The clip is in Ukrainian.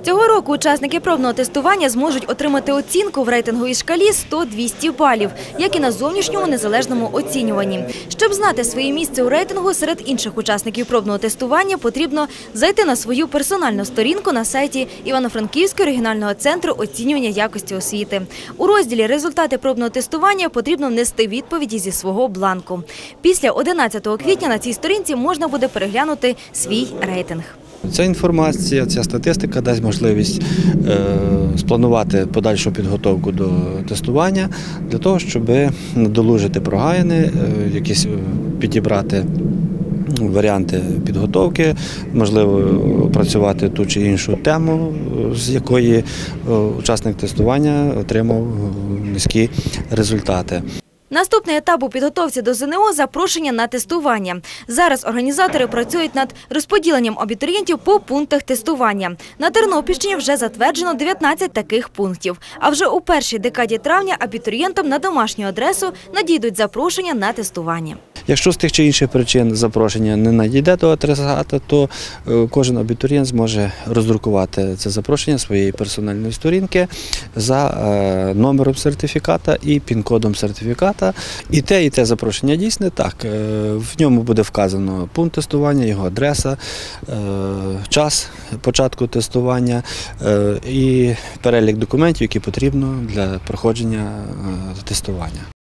Цього року учасники пробного тестування зможуть отримати оцінку в рейтинговій шкалі 100-200 балів, як і на зовнішньому незалежному оцінюванні. Щоб знати своє місце у рейтингу серед інших учасників пробного тестування, потрібно зайти на свою персональну сторінку на сайті Івано-Франківського регіонального центру оцінювання якості освіти. У розділі «Результати пробного тестування» потрібно внести відповіді зі свого бланку. Після 11 квітня на цій сторінці можна буде переглянути свій рейтинг. Ця інформація, ця статистика дасть можливість спланувати подальшу підготовку до тестування для того, щоб надолужити прогаяни, якісь підібрати варіанти підготовки, можливо, опрацювати ту чи іншу тему, з якої учасник тестування отримав низькі результати. Наступний етап у підготовці до ЗНО – запрошення на тестування. Зараз організатори працюють над розподіленням абітурієнтів по пунктах тестування. На Тернопільщині вже затверджено 19 таких пунктів. А вже у першій декаді травня абітурієнтам на домашню адресу надійдуть запрошення на тестування. Якщо з тих чи інших причин запрошення не надійде до адресата, то кожен абітурієнт зможе роздрукувати це запрошення своєї персональної сторінки за номером сертифіката і пін-кодом сертифіката. І те запрошення дійсне, так. В ньому буде вказано пункт тестування, його адреса, час початку тестування і перелік документів, які потрібно для проходження тестування.